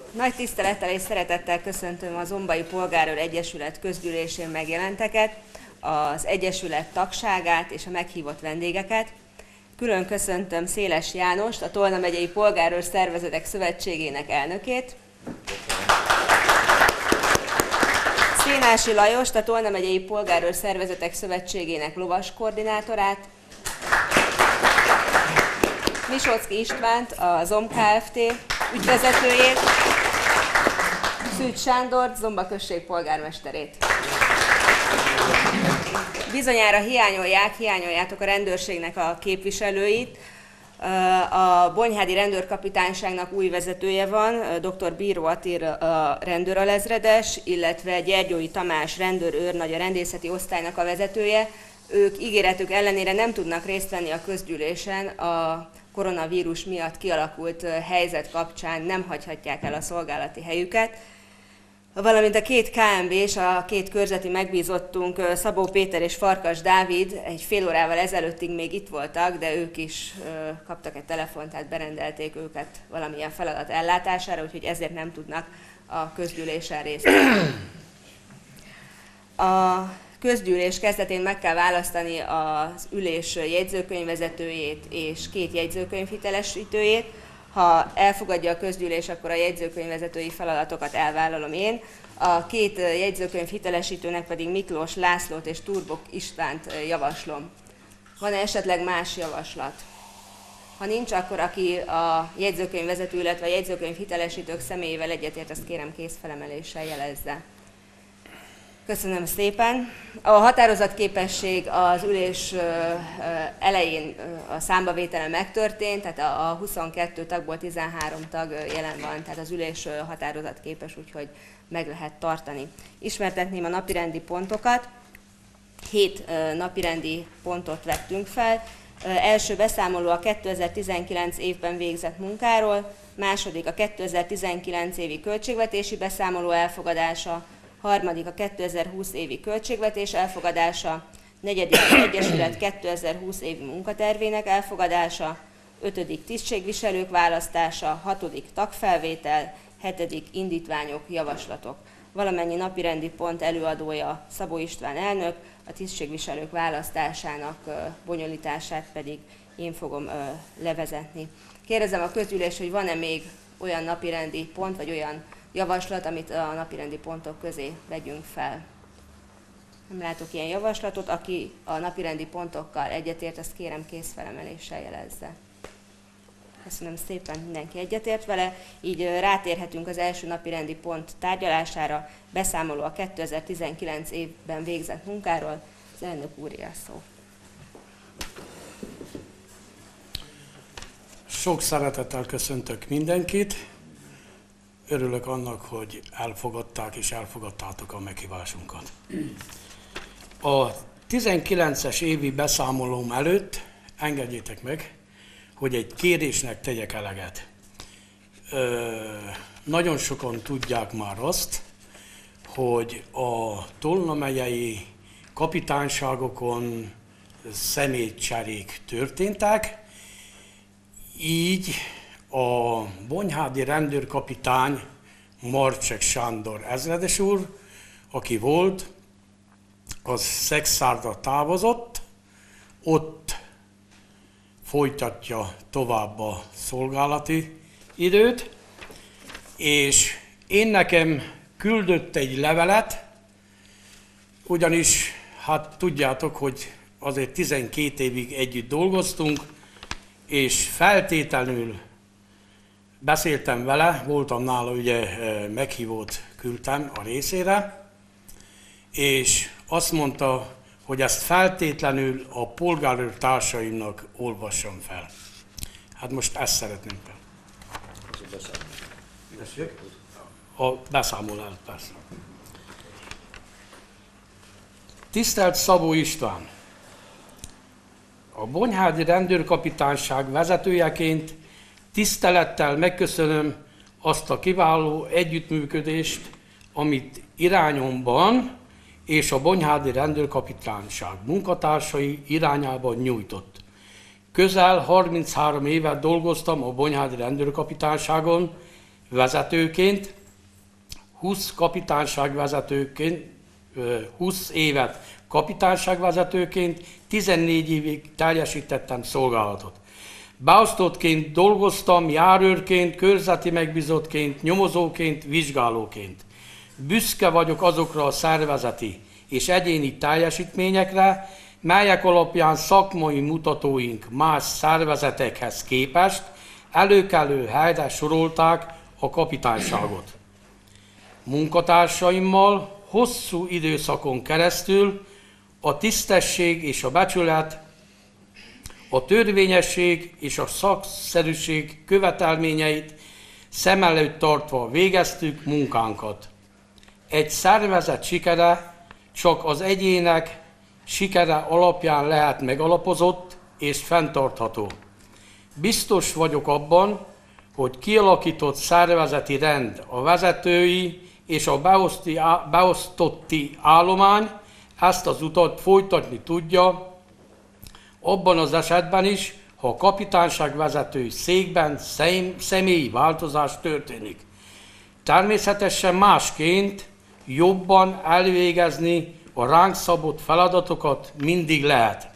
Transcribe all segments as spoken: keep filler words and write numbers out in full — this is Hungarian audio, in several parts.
Nagy tisztelettel és szeretettel köszöntöm a Zombai Polgárőr Egyesület közgyűlésén megjelenteket, az Egyesület tagságát és a meghívott vendégeket. Külön köszöntöm Széles Jánost, a Tolna megyei Polgárőr Szervezetek Szövetségének elnökét, Szénási Lajost, a Tolna megyei Polgárőr Szervezetek Szövetségének lovas koordinátorát, Misocki Istvánt, a Zom Kft. Ügyvezetőjét, Szűcs Sándort, Zomba község polgármesterét. Bizonyára hiányolják, hiányoljátok a rendőrségnek a képviselőit. A Bonyhádi Rendőrkapitányságnak új vezetője van, dr. Bíró Attila a rendőralezredes, illetve Gyergyói Tamás rendőrőrnagy a rendészeti osztálynak a vezetője. Ők ígéretük ellenére nem tudnak részt venni a közgyűlésen, a koronavírus miatt kialakult helyzet kapcsán nem hagyhatják el a szolgálati helyüket. Valamint a két ká em bé és a két körzeti megbízottunk, Szabó Péter és Farkas Dávid egy fél órával ezelőttig még itt voltak, de ők is kaptak egy telefont, tehát berendelték őket valamilyen feladat ellátására, úgyhogy ezért nem tudnak a közgyűlésen részt venni. A közgyűlés kezdetén meg kell választani az ülés jegyzőkönyvvezetőjét és két jegyzőkönyvhitelesítőjét. Ha elfogadja a közgyűlés, akkor a jegyzőkönyvvezetői feladatokat elvállalom én. A két jegyzőkönyvhitelesítőnek pedig Miklós Lászlót és Turbok Istvánt javaslom. Van-e esetleg más javaslat? Ha nincs, akkor aki a jegyzőkönyvvezető, illetve a jegyzőkönyvhitelesítők személyével egyetért, azt kérem kézfelemeléssel jelezze. Köszönöm szépen. A határozatképesség az ülés elején a számbavétele megtörtént, tehát a huszonkettő tagból tizenhárom tag jelen van, tehát az ülés határozatképes, úgyhogy meg lehet tartani. Ismertetném a napirendi pontokat. Hét napirendi pontot vettünk fel. Első beszámoló a kétezer-tizenkilenc évben végzett munkáról, második a kétezer-tizenkilenc évi költségvetési beszámoló elfogadása, harmadik a kétezer-húsz évi költségvetés elfogadása, negyedik az Egyesület kétezer-húsz évi munkatervének elfogadása, ötödik tisztségviselők választása, hatodik tagfelvétel, hetedik indítványok, javaslatok. Valamennyi napirendi pont előadója Szabó István elnök, a tisztségviselők választásának bonyolítását pedig én fogom levezetni. Kérdezem a közgyűlés, hogy van-e még olyan napirendi pont, vagy olyan javaslat, amit a napirendi pontok közé vegyünk fel. Nem látok ilyen javaslatot. Aki a napirendi pontokkal egyetért, azt kérem kézfelemeléssel jelezze. Köszönöm szépen, mindenki egyetért vele. Így rátérhetünk az első napirendi pont tárgyalására, beszámoló a kétezer-tizenkilenc évben végzett munkáról. Az elnök úré a szó. Sok szeretettel köszöntök mindenkit. Örülök annak, hogy elfogadták és elfogadtátok a meghívásunkat. A tizenkilences évi beszámolóm előtt engedjétek meg, hogy egy kérésnek tegyek eleget. Ö, nagyon sokan tudják már azt, hogy a Tolna megyei kapitányságokon személycserék történtek, így a bonyhádi rendőrkapitány Marcsek Sándor ezredes úr, aki volt, az Szexárdra távozott, ott folytatja tovább a szolgálati időt, és én nekem küldött egy levelet, ugyanis hát tudjátok, hogy azért tizenkét évig együtt dolgoztunk, és feltétlenül beszéltem vele, voltam nála, ugye meghívót küldtem a részére, és azt mondta, hogy ezt feltétlenül a polgárőr társaimnak olvassam fel. Hát most ezt szeretném fel. A beszámolás, persze. Tisztelt Szabó István! A Bonyhádi Rendőrkapitányság vezetőjeként tisztelettel megköszönöm azt a kiváló együttműködést, amit irányomban és a Bonyhádi Rendőrkapitányság munkatársai irányában nyújtott. Közel harminchárom évet dolgoztam a Bonyhádi Rendőrkapitányságon, vezetőként, húsz kapitányságvezetőként, húsz évet kapitányságvezetőként, tizennégy évig teljesítettem szolgálatot. Beosztottként dolgoztam, járőrként, körzeti megbízottként, nyomozóként, vizsgálóként. Büszke vagyok azokra a szervezeti és egyéni teljesítményekre, melyek alapján szakmai mutatóink más szervezetekhez képest előkelő helyre sorolták a kapitányságot. Munkatársaimmal hosszú időszakon keresztül a tisztesség és a becsület, a törvényesség és a szakszerűség követelményeit szem előtt tartva végeztük munkánkat. Egy szervezet sikere csak az egyének sikere alapján lehet megalapozott és fenntartható. Biztos vagyok abban, hogy kialakított szervezeti rend, a vezetői és a beoszti, beosztotti állomány ezt az utat folytatni tudja, abban az esetben is, ha a kapitányságvezetői székben személyi változás történik. Természetesen másként jobban elvégezni a ránk szabott feladatokat mindig lehet.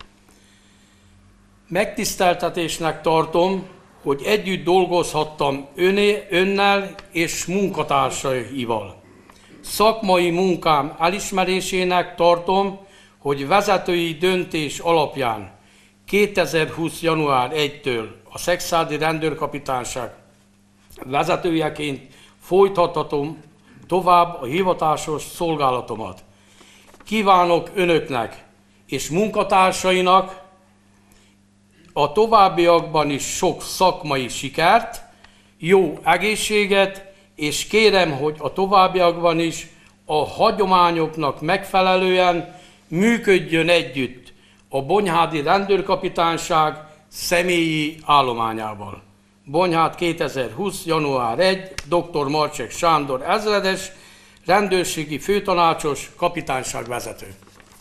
Megtiszteltetésnek tartom, hogy együtt dolgozhattam öné, önnel és munkatársaival. Szakmai munkám elismerésének tartom, hogy vezetői döntés alapján kétezer-húsz. január elsejétől a Szexádi Rendőrkapitányság vezetőjeként folytathatom tovább a hivatásos szolgálatomat. Kívánok önöknek és munkatársainak a továbbiakban is sok szakmai sikert, jó egészséget, és kérem, hogy a továbbiakban is a hagyományoknak megfelelően működjön együtt a Bonyhádi Rendőrkapitányság személyi állományával. Bonyhád kétezer-húsz. január elsejé. dr. Marcsek Sándor ezredes, rendőrségi főtanácsos, kapitányságvezető.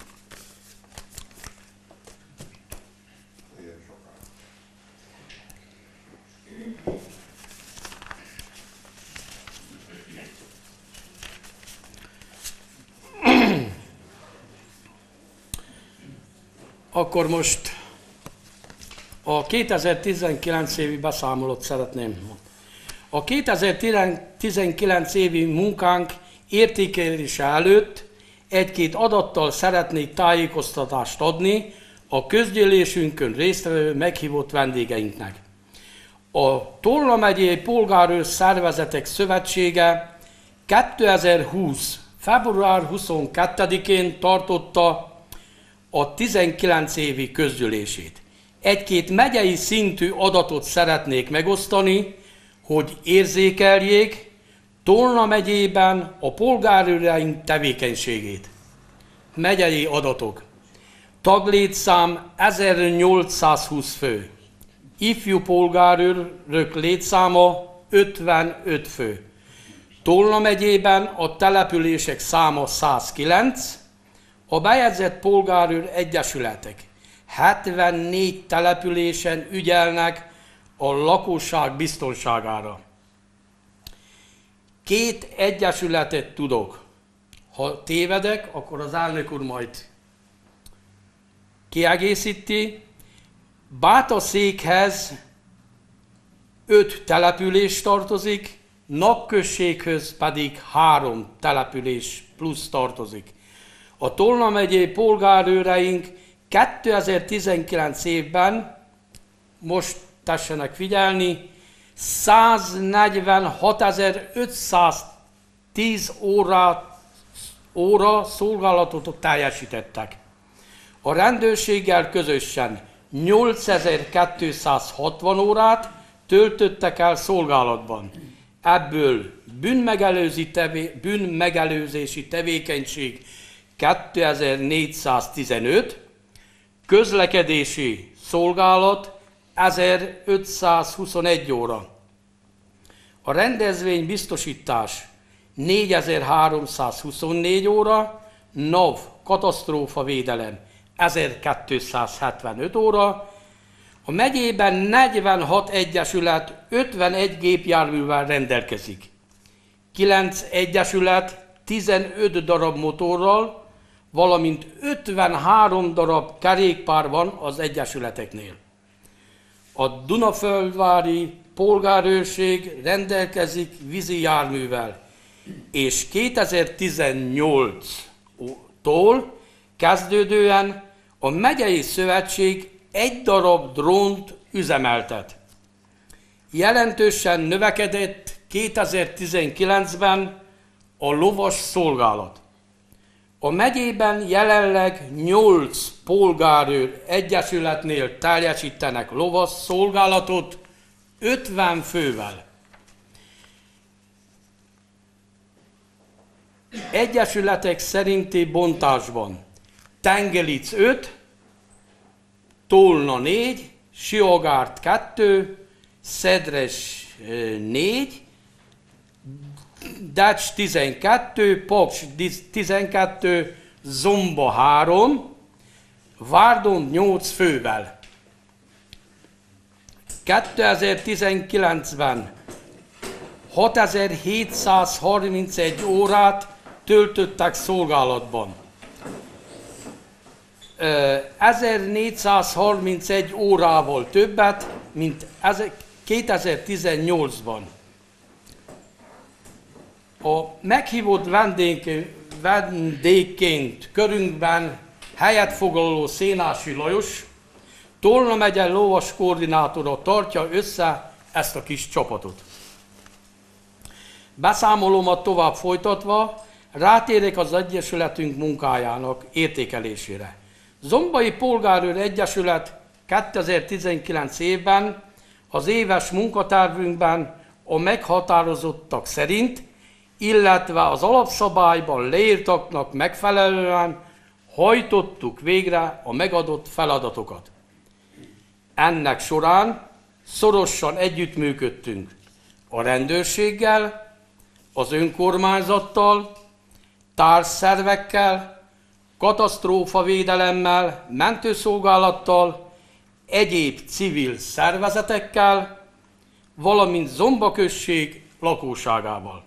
Akkor most a kétezer-tizenkilenc évi beszámolót szeretném. A kétezer-tizenkilenc évi munkánk értékelése előtt egy-két adattal szeretnék tájékoztatást adni a közgyűlésünkön résztvevő meghívott vendégeinknek. A Tolna megyei Polgárőr Szervezetek Szövetsége kétezer-húsz. február huszonkettedikén tartotta a tizenkilenc évi közgyűlését. Egy-két megyei szintű adatot szeretnék megosztani, hogy érzékeljék Tolna megyében a polgárőreink tevékenységét. Megyei adatok. Taglétszám ezernyolcszázhúsz fő. Ifjú polgárőrök létszáma ötvenöt fő. Tolna megyében a települések száma százkilenc, a bejegyzett polgárőr egyesületek hetvennégy településen ügyelnek a lakosság biztonságára. Két egyesületet tudok. Ha tévedek, akkor az elnök úr majd kiegészíti. Bátaszékhez öt település tartozik, Napközséghöz pedig három település plusz tartozik. A Tolna megyei polgárőreink kétezer-tizenkilenc évben, most tessenek figyelni, száznegyvenhatezer-ötszáztíz óra, óra szolgálatot teljesítettek. A rendőrséggel közösen nyolcezer-kétszázhatvan órát töltöttek el szolgálatban. Ebből bűnmegelőzési, tevé, bűnmegelőzési tevékenység kétezer-négyszáztizenöt, közlekedési szolgálat ezerötszázhuszonegy óra. A rendezvény biztosítás négyezer-háromszázhuszonnégy óra, NAV katasztrófavédelem ezerkétszázhetvenöt óra, A megyében negyvenhat egyesület ötvenegy gépjárművel rendelkezik. kilenc egyesület tizenöt darab motorral, valamint ötvenhárom darab kerékpár van az egyesületeknél. A Dunaföldvári polgárőrség rendelkezik vízi járművel, és kétezer-tizennyolctól kezdődően a megyei szövetség egy darab drónt üzemeltet. Jelentősen növekedett kétezer-tizenkilencben a lovas szolgálat. A megyében jelenleg nyolc polgárőr egyesületnél teljesítenek lovas szolgálatot ötven fővel. Egyesületek szerinti bontásban Tengelic öt, Tolna négy, Siogárd kettő, Szedres négy, Dács tizenkettő, Paks tizenkettő, Zomba három, Várdon nyolc fővel. kétezer-tizenkilencben hatezer-hétszázharmincegy órát töltöttek szolgálatban. ezernégyszázharmincegy órával többet, mint kétezer-tizennyolcban. A meghívott vendégként körünkben helyet foglaló Szénási Lajos, Tolna megye lovas koordinátora tartja össze ezt a kis csapatot. Beszámolómat tovább folytatva, rátérek az egyesületünk munkájának értékelésére. Zombai Polgárőr Egyesület kétezer-tizenkilenc évben az éves munkatervünkben a meghatározottak szerint, illetve az alapszabályban leírtaknak megfelelően hajtottuk végre a megadott feladatokat. Ennek során szorosan együttműködtünk a rendőrséggel, az önkormányzattal, társszervekkel, katasztrófavédelemmel, mentőszolgálattal, egyéb civil szervezetekkel, valamint Zomba község lakosságával.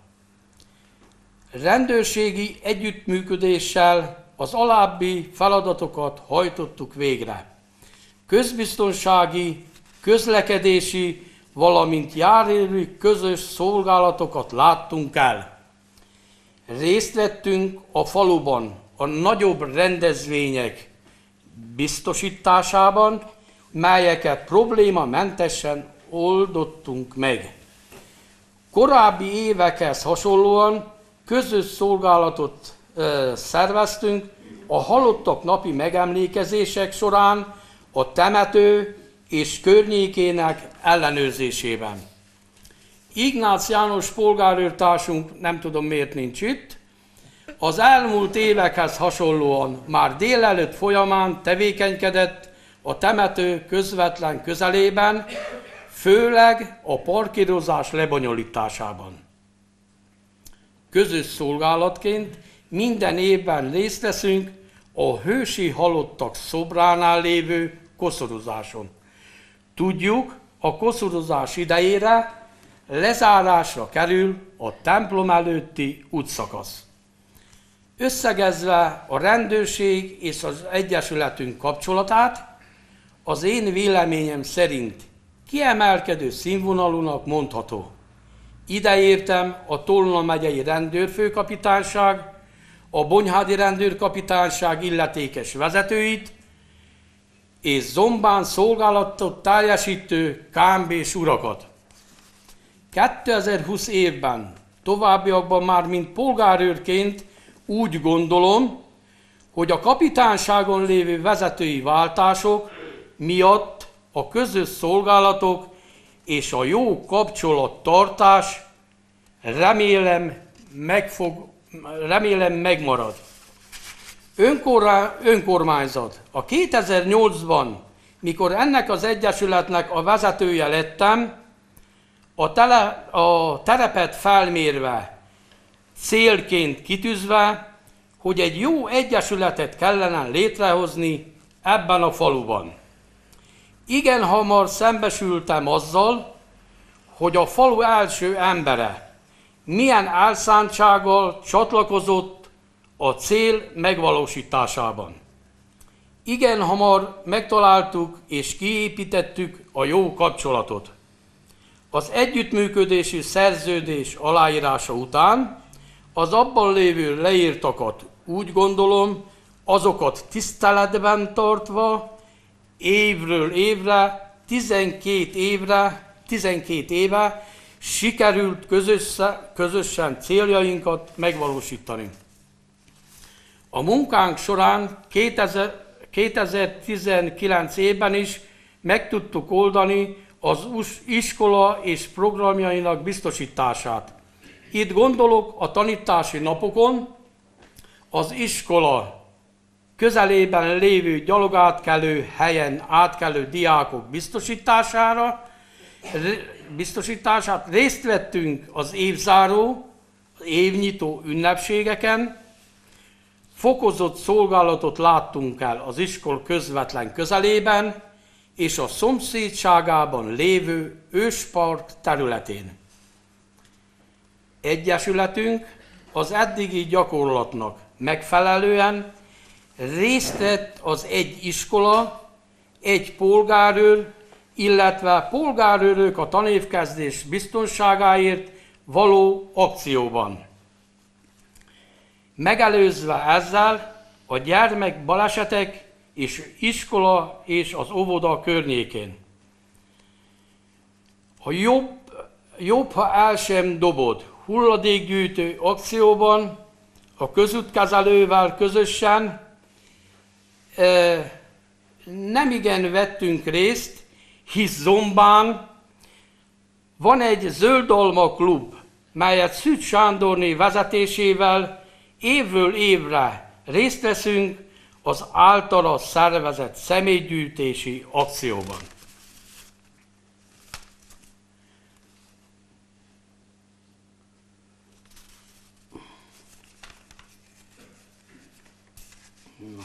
Rendőrségi együttműködéssel az alábbi feladatokat hajtottuk végre. Közbiztonsági, közlekedési, valamint járőri közös szolgálatokat láttunk el. Részt vettünk a faluban a nagyobb rendezvények biztosításában, melyeket problémamentesen oldottunk meg. Korábbi évekhez hasonlóan közös szolgálatot ö, szerveztünk a halottak napi megemlékezések során a temető és környékének ellenőrzésében. Ignác János polgárőrtársunk, nem tudom miért nincs itt, az elmúlt évekhez hasonlóan már délelőtt folyamán tevékenykedett a temető közvetlen közelében, főleg a parkírozás lebonyolításában. Közös szolgálatként minden évben részt veszünk a hősi halottak szobránál lévő koszorozáson. Tudjuk, a koszorozás idejére lezárásra kerül a templom előtti útszakasz. Összegezve a rendőrség és az egyesületünk kapcsolatát, az én véleményem szerint kiemelkedő színvonalúnak mondható. Ide értem a Tolna megyei rendőrfőkapitányság, a Bonyhádi rendőrkapitányság illetékes vezetőit, és Zombán szolgálatot teljesítő ká em bés urakat. kétezer-húsz évben, továbbiakban már mint polgárőrként úgy gondolom, hogy a kapitányságon lévő vezetői váltások miatt a közös szolgálatok és a jó kapcsolattartás remélem, megfog, remélem megmarad. Önkorra, önkormányzat. A kétezer-nyolcban, mikor ennek az egyesületnek a vezetője lettem, a, tele, a terepet felmérve, célként kitűzve, hogy egy jó egyesületet kellene létrehozni ebben a faluban. Igen hamar szembesültem azzal, hogy a falu első embere milyen elszántsággal csatlakozott a cél megvalósításában. Igen hamar megtaláltuk és kiépítettük a jó kapcsolatot. Az együttműködési szerződés aláírása után az abban lévő leírtakat úgy gondolom, azokat tiszteletben tartva, évről évre, tizenkét évre, tizenkét éve sikerült közösse, közösen céljainkat megvalósítani. A munkánk során kétezer-tizenkilenc évben is meg tudtuk oldani az iskola és programjainak biztosítását. Itt gondolok a tanítási napokon az iskola közelében lévő gyalogátkelő helyen átkelő diákok biztosítására, biztosítását. Részt vettünk az évzáró, az évnyitó ünnepségeken, fokozott szolgálatot láttunk el az iskola közvetlen közelében és a szomszédságában lévő őspark területén. Egyesületünk az eddigi gyakorlatnak megfelelően részt vett az egy iskola, egy polgárőr, illetve polgárőrök a tanévkezdés biztonságáért való akcióban. Megelőzve ezzel a gyermekbalesetek és iskola és az óvoda környékén. A jobb, jobb, ha el sem dobod hulladékgyűjtő akcióban a közútkezelővel közösen nem igen vettünk részt, hisz Zombán van egy zöldalma klub, melyet Szűcs Sándorné vezetésével évről évre részt veszünk az általa szervezett személygyűjtési akcióban. Na.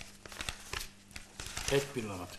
Egy pillanat.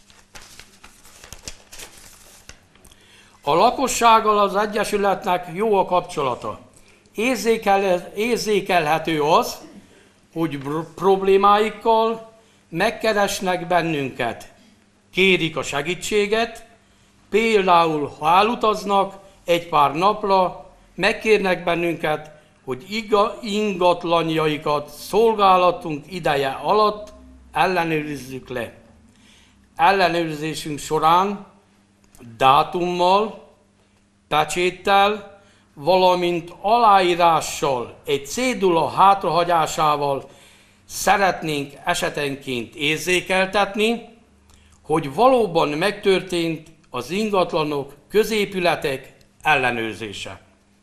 A lakossággal az Egyesületnek jó a kapcsolata. Érzékel, érzékelhető az, hogy problémáikkal megkeresnek bennünket. Kérik a segítséget, például ha elutaznak egy pár napra, megkérnek bennünket, hogy ingatlanjaikat szolgálatunk ideje alatt ellenőrizzük le. Ellenőrzésünk során dátummal, pecséttel, valamint aláírással, egy cédula hátrahagyásával szeretnénk esetenként érzékeltetni, hogy valóban megtörtént az ingatlanok, középületek ellenőrzése.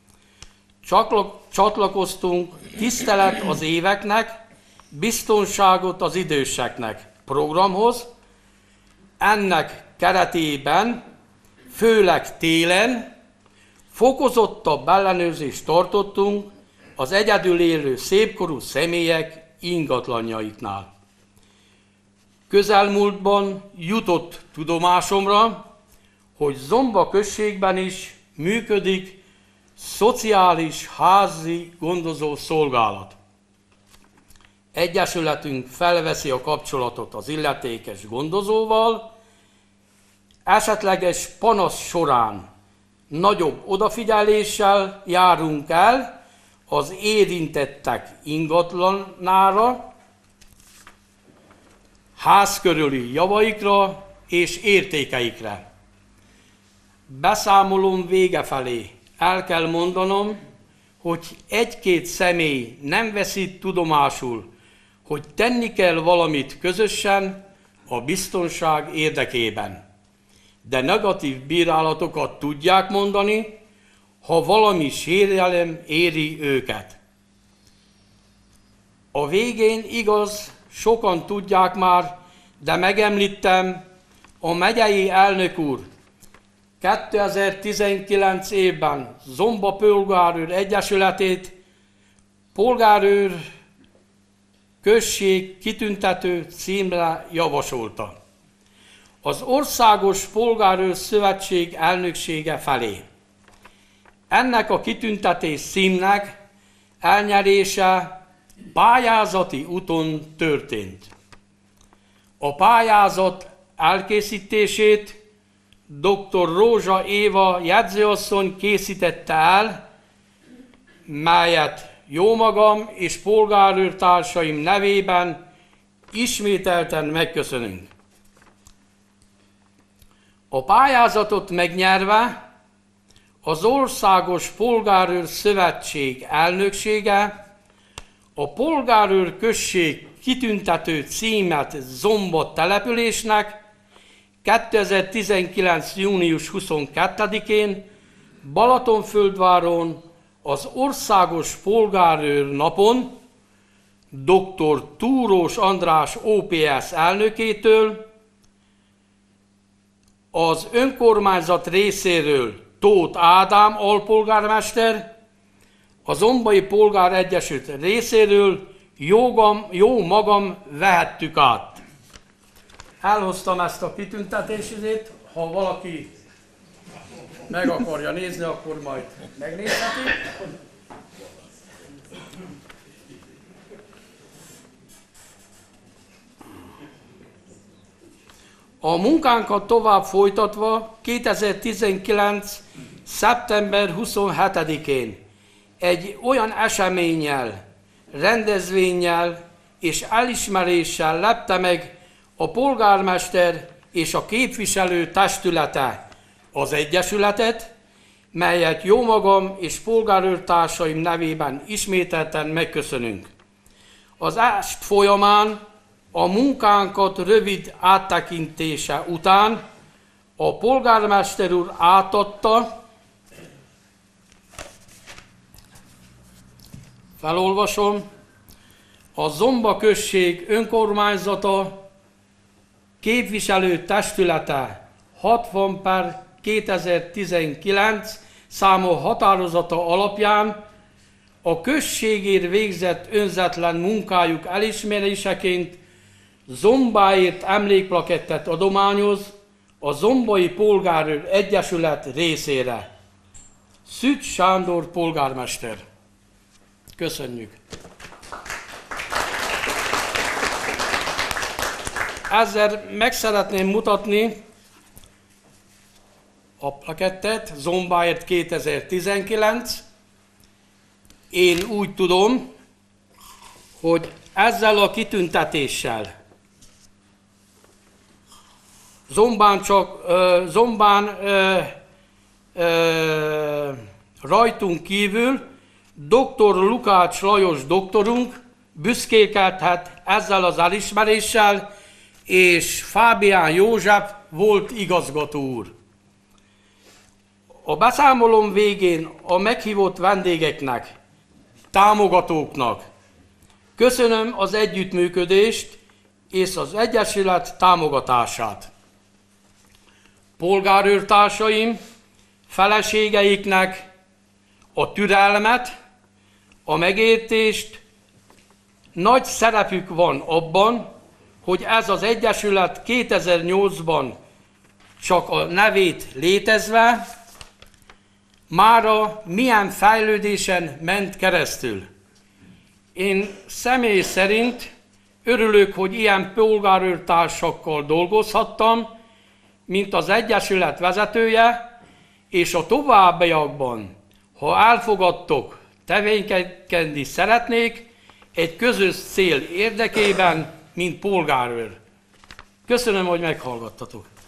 Csatlakoztunk tisztelet az éveknek, biztonságot az időseknek programhoz. Ennek keretében, főleg télen, fokozottabb ellenőrzést tartottunk az egyedül élő szépkorú személyek ingatlanjaiknál. Közelmúltban jutott tudomásomra, hogy Zomba községben is működik szociális házi gondozó szolgálat. Egyesületünk felveszi a kapcsolatot az illetékes gondozóval, esetleges panasz során nagyobb odafigyeléssel járunk el az érintettek ingatlanára, ház körüli javaikra és értékeikre. Beszámolom vége felé el kell mondanom, hogy egy-két személy nem veszi tudomásul, hogy tenni kell valamit közösen a biztonság érdekében. De negatív bírálatokat tudják mondani, ha valami sérelem éri őket. A végén igaz, sokan tudják már, de megemlítem, a megyei elnök úr kétezer-tizenkilenc évben Zomba Polgárőr Egyesületét polgárőr község kitüntető címre javasolta. az Országos Polgárőr Szövetség elnöksége felé. Ennek a kitüntetés címnek elnyerése pályázati úton történt. A pályázat elkészítését dr. Rózsa Éva jegyzőasszony készítette el, melyet jómagam és polgárőrtársaim nevében ismételten megköszönünk. A pályázatot megnyerve az Országos Polgárőr Szövetség elnöksége a Polgárőr község kitüntető címet Zomba településnek kétezer-tizenkilenc. június huszonkettedikén Balatonfürdváron az Országos Polgárőr napon dr. Túrós András ó pé es elnökétől, az önkormányzat részéről Tóth Ádám alpolgármester, a Zombai Polgár Egyesület részéről jogam, jó magam vehettük át. Elhoztam ezt a kitüntetését, ha valaki meg akarja nézni, akkor majd megnézheti. A munkánkat tovább folytatva kétezer-tizenkilenc. szeptember huszonhetedikén egy olyan eseménnyel, rendezvénnyel és elismeréssel lepte meg a polgármester és a képviselő testülete az Egyesületet, melyet jómagam és polgárőrtársaim nevében ismételten megköszönünk. Az est folyamán a munkánkat rövid áttekintése után a polgármester úr átadta, felolvasom, a Zomba község önkormányzata képviselő testülete hatvan per kétezer-tizenkilenc számú határozata alapján a községért végzett önzetlen munkájuk elismeréseként Zombáért emlékplakettet adományoz a Zombai Polgárőr Egyesület részére. Szücs Sándor polgármester. Köszönjük! Ezzel meg szeretném mutatni a plakettet, Zombáért kétezer-tizenkilenc. Én úgy tudom, hogy ezzel a kitüntetéssel Zombán csak Zombán ö, ö, rajtunk kívül doktor Lukács Lajos doktorunk büszkélkedhet ezzel az elismeréssel, és Fábián József volt igazgató úr. A beszámolom végén a meghívott vendégeknek, támogatóknak köszönöm az együttműködést és az Egyesület támogatását. Polgárőrtársaim, feleségeiknek a türelmet, a megértést, nagy szerepük van abban, hogy ez az Egyesület kétezer-nyolcban csak a nevét létezve, mára milyen fejlődésen ment keresztül. Én személy szerint örülök, hogy ilyen polgárőrtársakkal dolgozhattam, mint az Egyesület vezetője, és a továbbiakban, ha elfogadtok, tevékenykedni szeretnék egy közös cél érdekében, mint polgárőr. Köszönöm, hogy meghallgattatok.